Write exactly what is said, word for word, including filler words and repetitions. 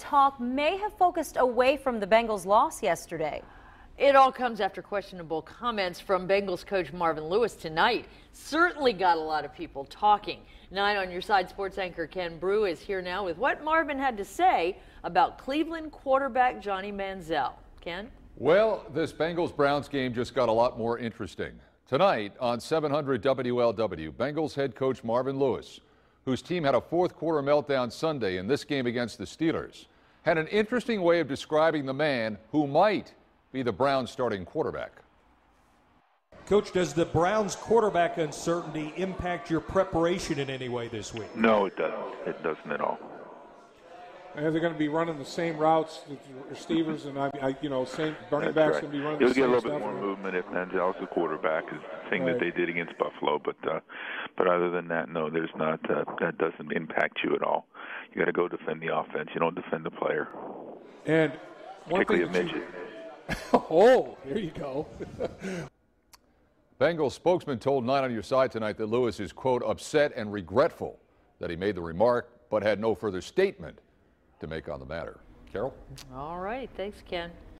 talk may have focused away from the Bengals' loss yesterday. It all comes after questionable comments from Bengals coach Marvin Lewis tonight. Certainly got a lot of people talking. Nine on Your Side sports anchor Ken Brew is here now with what Marvin had to say about Cleveland quarterback Johnny Manziel. Ken? Well, this Bengals-Browns game just got a lot more interesting. Tonight on seven hundred W L W, Bengals head coach Marvin Lewis, whose team had a fourth quarter meltdown Sunday in this game against the Steelers, had an interesting way of describing the man who might be the Browns starting quarterback. Coach, does the Browns quarterback uncertainty impact your preparation in any way this week? No, it doesn't. It doesn't at all. And they're going to be running the same routes, the receivers, and I, I you know, same running That's backs right. going to be running You'll the get same a little stuff. bit more movement if Manziel's the quarterback, is the thing Right. that they did against Buffalo. But uh, but other than that, no, there's not. Uh, that doesn't impact you at all. You got to go defend the offense. You don't defend the player, And one particularly a thing that midget. you, oh, there you go. Bengals spokesman told Nine on Your Side tonight that Lewis is, quote, upset and regretful that he made the remark, but had no further statement to make on the matter. Carol? All right. Thanks, Ken.